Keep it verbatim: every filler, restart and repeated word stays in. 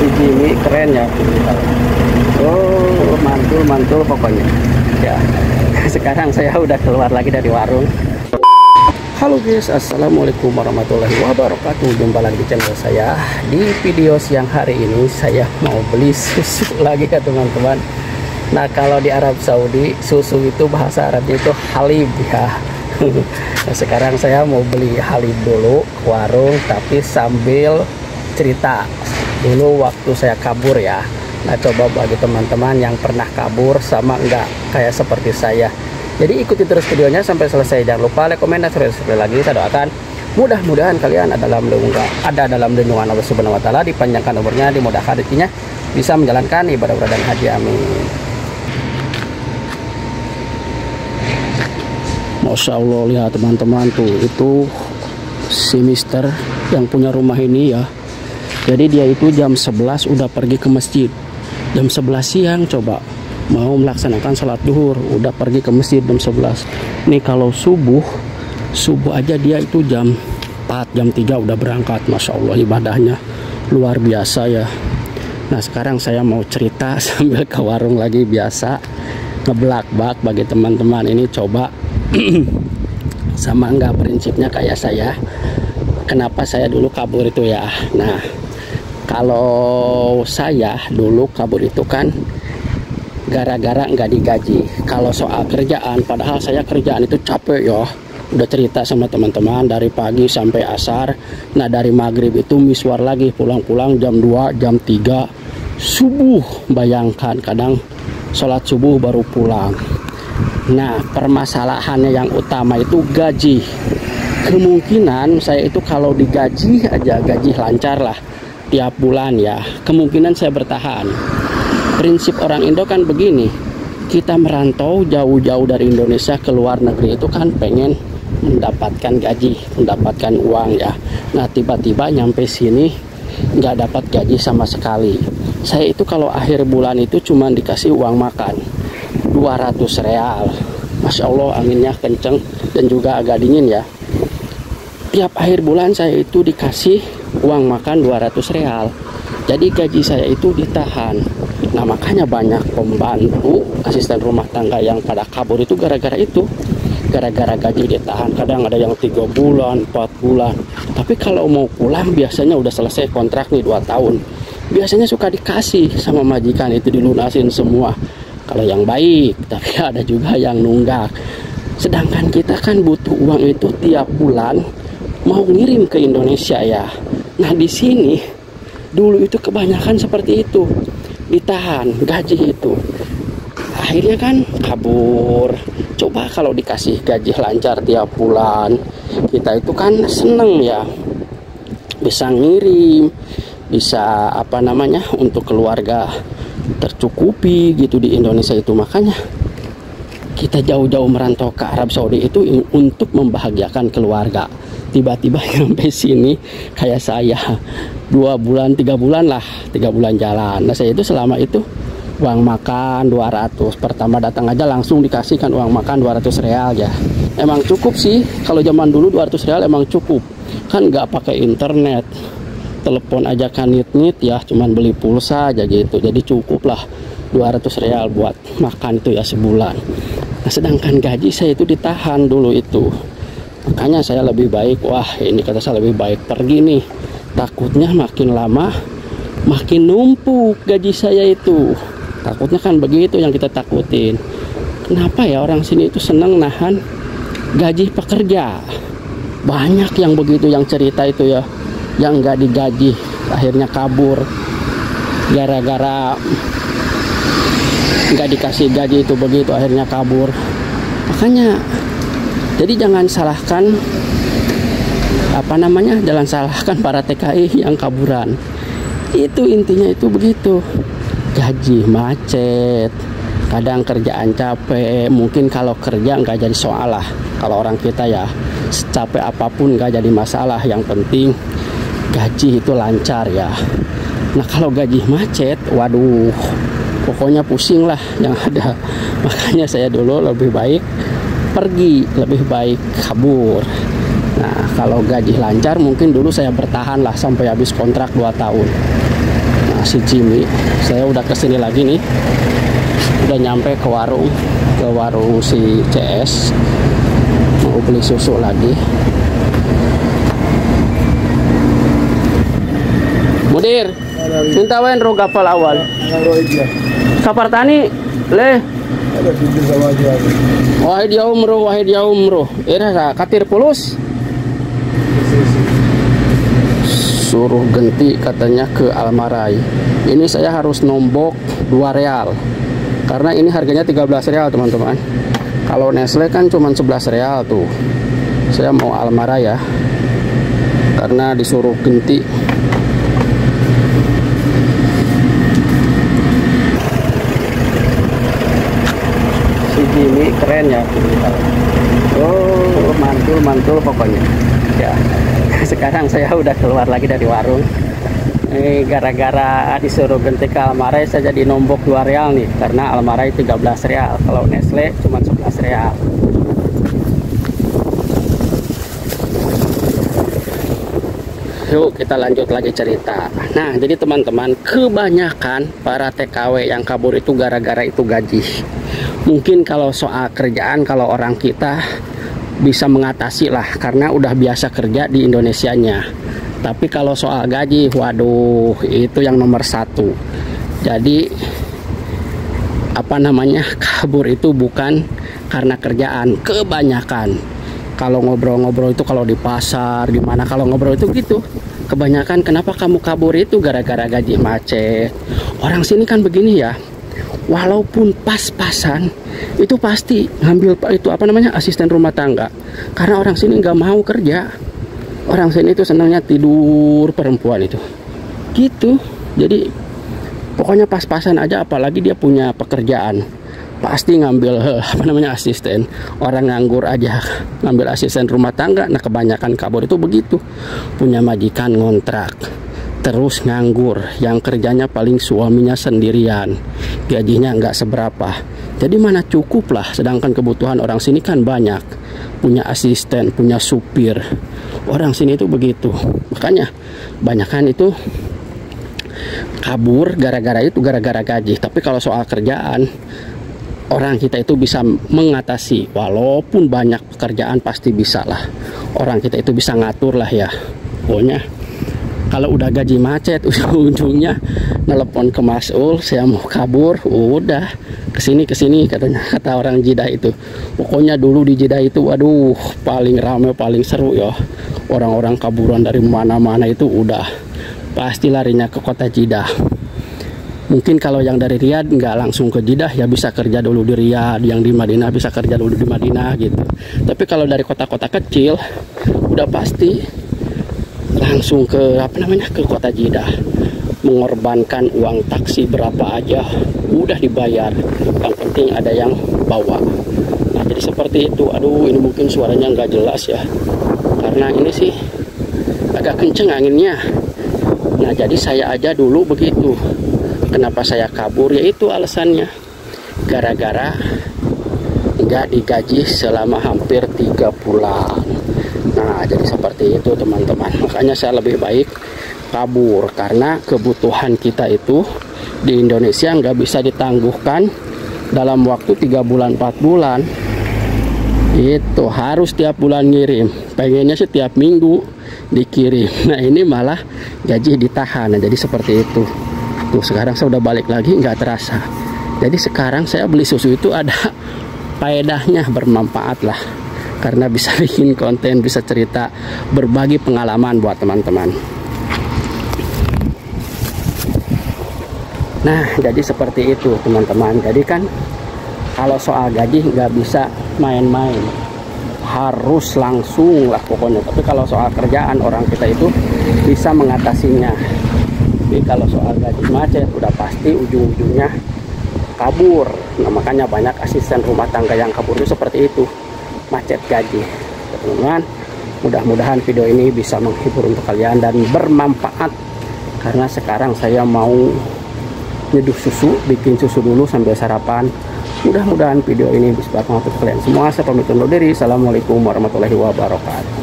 si Jimmy keren ya. Oh, mantul mantul pokoknya ya. Sekarang saya udah keluar lagi dari warung. Halo guys, assalamualaikum warahmatullahi wabarakatuh. Jumpa lagi di channel saya. Di video siang hari ini saya mau beli susu lagi ya teman-teman. Nah, kalau di Arab Saudi susu itu bahasa Arabnya itu halib ya. Nah, sekarang saya mau beli halib dulu ke warung, tapi sambil cerita dulu waktu saya kabur ya. Nah, coba bagi teman-teman yang pernah kabur sama enggak kayak seperti saya. Jadi ikuti terus videonya sampai selesai. Jangan lupa like, komen, dan subscribe lagi. Saya doakan mudah-mudahan kalian ada dalam lindungan ada dalam lindungan Allah Subhanahu Wa Taala, dipanjangkan umurnya, dimudahkan rezekinya, bisa menjalankan ibadah umrah dan haji. Amin. Masya Allah, lihat teman-teman tuh, itu si Mister yang punya rumah ini ya. Jadi dia itu jam sebelas udah pergi ke masjid. Jam sebelas siang coba mau melaksanakan sholat duhur, udah pergi ke masjid jam sebelas. Nih kalau subuh subuh aja dia itu jam empat, jam tiga udah berangkat. Masya Allah, ibadahnya luar biasa ya. Nah, sekarang saya mau cerita sambil ke warung lagi, biasa ngeblak-blak bagi teman-teman ini. Coba sama enggak prinsipnya kayak saya, kenapa saya dulu kabur itu ya. Nah, kalau saya dulu kabur itu kan gara-gara nggak digaji. Kalau soal kerjaan, padahal saya kerjaan itu capek ya. Udah cerita sama teman-teman dari pagi sampai asar. Nah, dari maghrib itu miswar lagi, pulang-pulang jam dua, jam tiga subuh. Bayangkan kadang sholat subuh baru pulang. Nah, permasalahannya yang utama itu gaji. Kemungkinan saya itu kalau digaji aja, gaji lancar lah tiap bulan ya, kemungkinan saya bertahan. Prinsip orang Indo kan begini, kita merantau jauh-jauh dari Indonesia ke luar negeri itu kan pengen mendapatkan gaji, mendapatkan uang ya. Nah, tiba-tiba nyampe sini nggak dapat gaji sama sekali. Saya itu kalau akhir bulan itu cuma dikasih uang makan dua ratus real. Masya Allah, anginnya kenceng dan juga agak dingin ya. Tiap akhir bulan saya itu dikasih uang makan dua ratus real. Jadi gaji saya itu ditahan. Nah, makanya banyak pembantu, asisten rumah tangga yang pada kabur itu gara-gara itu. Gara-gara gaji ditahan. Kadang ada yang tiga bulan, empat bulan. Tapi kalau mau pulang biasanya udah selesai kontrak nih dua tahun. Biasanya suka dikasih sama majikan, itu dilunasin semua. Kalau yang baik, tapi ada juga yang nunggak. Sedangkan kita kan butuh uang itu tiap bulan, mau ngirim ke Indonesia ya. Nah, di sini dulu itu kebanyakan seperti itu, ditahan gaji itu. Akhirnya kan kabur. Coba kalau dikasih gaji lancar tiap bulan, kita itu kan seneng ya, bisa ngirim, bisa apa namanya, untuk keluarga tercukupi gitu di Indonesia itu. Makanya kita jauh-jauh merantau ke Arab Saudi itu untuk membahagiakan keluarga. Tiba-tiba sampai sini kayak saya dua bulan, tiga bulan lah, tiga bulan jalan. Nah, saya itu selama itu uang makan dua ratus. Pertama datang aja langsung dikasihkan uang makan dua ratus real ya. Emang cukup sih, kalau zaman dulu dua ratus real emang cukup. Kan nggak pakai internet, telepon aja kan nit-nit ya, cuman beli pulsa aja gitu. Jadi cukup lah dua ratus real buat makan itu ya sebulan. Nah, sedangkan gaji saya itu ditahan dulu itu. Makanya saya lebih baik, wah ini kata saya lebih baik pergi nih. Takutnya makin lama makin numpuk gaji saya itu. Takutnya kan begitu yang kita takutin. Kenapa ya orang sini itu senang nahan gaji pekerja? Banyak yang begitu yang cerita itu ya, yang nggak digaji akhirnya kabur gara-gara nggak dikasih gaji itu, begitu akhirnya kabur. Makanya jadi jangan salahkan apa namanya, jangan salahkan para T K I yang kaburan. Itu intinya itu begitu. Gaji macet, kadang kerjaan capek. Mungkin kalau kerja nggak jadi soal lah. Kalau orang kita ya, secapek apapun nggak jadi masalah. Yang penting gaji itu lancar ya. Nah, kalau gaji macet, waduh, pokoknya pusing lah yang ada. Makanya saya dulu lebih baik pergi, lebih baik kabur. Nah, kalau gaji lancar mungkin dulu saya bertahan lah sampai habis kontrak dua tahun. Nah, si Jimmy. Saya udah kesini lagi nih, udah nyampe ke warung ke warung si C S, mau beli susu lagi. Mudir, minta wen ro gapal awal. Sapartani le. Wahid ya umroh, wahid ya umroh. Era katir pulus. Suruh ganti katanya ke Almarai. Ini saya harus nombok dua real. Karena ini harganya tiga belas real, teman-teman. Kalau Nestle kan cuma sebelas real tuh. Saya mau Almarai ya. Karena disuruh ganti. Ini keren ya. Oh, mantul-mantul pokoknya ya. Sekarang saya udah keluar lagi dari warung. Ini gara-gara disuruh ganti ke Almarai, saya jadi nombok dua real nih. Karena Almarai tiga belas real, kalau Nestle cuma sebelas real. Yuk kita lanjut lagi cerita. Nah, jadi teman-teman, kebanyakan para T K W yang kabur itu gara-gara itu gaji. Mungkin kalau soal kerjaan, kalau orang kita bisa mengatasi lah, karena udah biasa kerja di Indonesianya. Tapi kalau soal gaji, waduh, itu yang nomor satu. Jadi apa namanya, kabur itu bukan karena kerjaan, kebanyakan. Kalau ngobrol-ngobrol itu, kalau di pasar, di mana, kalau ngobrol itu gitu. Kebanyakan kenapa kamu kabur itu gara-gara gaji macet. Orang sini kan begini ya. Walaupun pas-pasan itu pasti ngambil itu apa namanya asisten rumah tangga, karena orang sini nggak mau kerja. Orang sini itu senangnya tidur perempuan itu gitu. Jadi pokoknya pas-pasan aja, apalagi dia punya pekerjaan pasti ngambil apa namanya asisten. Orang nganggur aja ngambil asisten rumah tangga. Nah, kebanyakan kabur itu begitu, punya majikan ngontrak terus nganggur, yang kerjanya paling suaminya sendirian, gajinya nggak seberapa. Jadi mana cukup lah, sedangkan kebutuhan orang sini kan banyak, punya asisten, punya supir. Orang sini itu begitu, makanya banyakan itu kabur gara-gara itu, gara-gara gaji. Tapi kalau soal kerjaan, orang kita itu bisa mengatasi. Walaupun banyak pekerjaan pasti bisa lah, orang kita itu bisa ngatur lah ya. Pokoknya kalau udah gaji macet, ujung-ujungnya nelpon ke Mas'ul, saya mau kabur, udah kesini kesini katanya, kata orang Jeddah itu. Pokoknya dulu di Jeddah itu, waduh, paling ramai, paling seru ya. Orang-orang kaburan dari mana-mana itu udah pasti larinya ke kota Jeddah. Mungkin kalau yang dari Riyadh nggak langsung ke Jeddah, ya bisa kerja dulu di Riyadh, yang di Madinah bisa kerja dulu di Madinah gitu. Tapi kalau dari kota-kota kecil, udah pasti langsung ke apa namanya ke kota Jeddah, mengorbankan uang taksi berapa aja udah dibayar, yang penting ada yang bawa. Nah, jadi seperti itu. Aduh, ini mungkin suaranya nggak jelas ya, karena ini sih agak kenceng anginnya. Nah, jadi saya aja dulu begitu. Kenapa saya kabur? Yaitu alasannya gara-gara nggak digaji selama hampir tiga bulan. Nah, jadi seperti itu teman-teman. Makanya saya lebih baik kabur, karena kebutuhan kita itu di Indonesia nggak bisa ditangguhkan dalam waktu tiga bulan empat bulan. Itu harus tiap bulan ngirim. Pengennya sih tiap minggu dikirim. Nah, ini malah gaji ditahan. Nah, jadi seperti itu. Tuh, sekarang saya udah balik lagi, nggak terasa. Jadi sekarang saya beli susu itu ada faedahnya, bermanfaat lah. Karena bisa bikin konten, bisa cerita, berbagi pengalaman buat teman-teman. Nah, jadi seperti itu teman-teman. Jadi kan kalau soal gaji nggak bisa main-main, harus langsung lah pokoknya. Tapi kalau soal kerjaan, orang kita itu bisa mengatasinya. Tapi kalau soal gaji macet, udah pasti ujung-ujungnya kabur. Nah, makanya banyak asisten rumah tangga yang kabur itu seperti itu, macet gaji. Teman-teman, mudah-mudahan video ini bisa menghibur untuk kalian dan bermanfaat, karena sekarang saya mau nyeduh susu, bikin susu dulu sambil sarapan. Mudah-mudahan video ini bisa bermanfaat untuk kalian semua. Saya pamit undur diri. Assalamualaikum warahmatullahi wabarakatuh.